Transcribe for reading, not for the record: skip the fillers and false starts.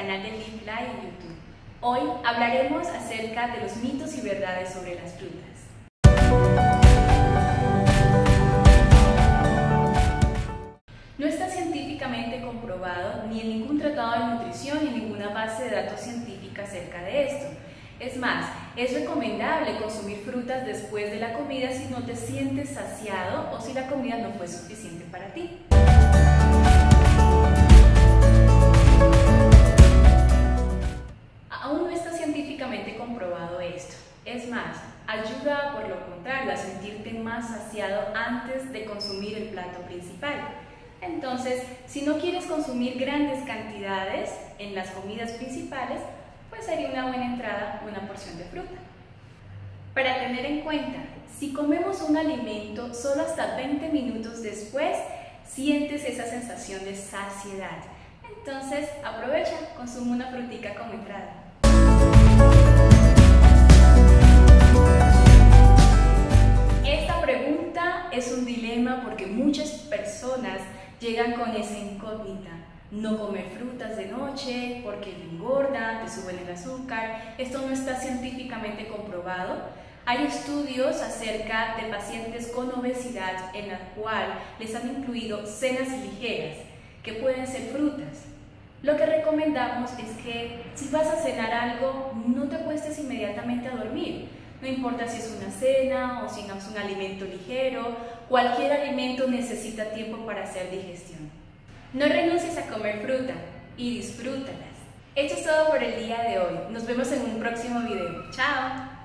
canal de Live Life en YouTube. Hoy hablaremos acerca de los mitos y verdades sobre las frutas. No está científicamente comprobado ni en ningún tratado de nutrición ni en ninguna base de datos científica acerca de esto. Es más, es recomendable consumir frutas después de la comida si no te sientes saciado o si la comida no fue suficiente para ti. Aún no está científicamente comprobado esto. Es más, ayuda por lo contrario a sentirte más saciado antes de consumir el plato principal. Entonces, si no quieres consumir grandes cantidades en las comidas principales, pues sería una buena entrada una porción de fruta. Para tener en cuenta, si comemos un alimento solo hasta 20 minutos después, sientes esa sensación de saciedad. Entonces, aprovecha, consume una frutica como entrada. Esta pregunta es un dilema porque muchas personas llegan con esa incógnita. No comer frutas de noche porque te engorda, te suben el azúcar. Esto no está científicamente comprobado. Hay estudios acerca de pacientes con obesidad en la cual les han incluido cenas ligeras, que pueden ser frutas. Lo que recomendamos es que si vas a cenar algo, no te acuestes inmediatamente a dormir. No importa si es una cena o si no es un alimento ligero, cualquier alimento necesita tiempo para hacer digestión. No renuncies a comer fruta y disfrútalas. Esto es todo por el día de hoy. Nos vemos en un próximo video. ¡Chao!